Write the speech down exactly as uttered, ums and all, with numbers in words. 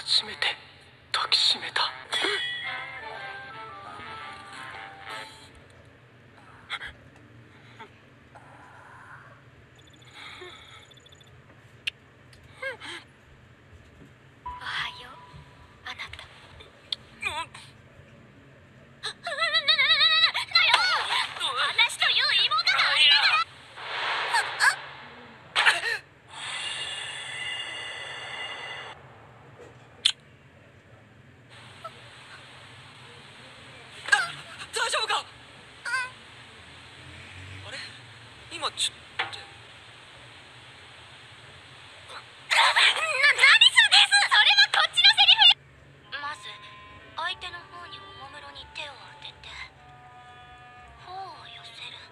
初めて抱きしめた。 おはよう、あなた。私という妹がいたから。 大丈夫か？あれ今ちょっと。 な、何するです。それはこっちのセリフよ。まず相手の方におもむろに手を当てて頬を寄せる。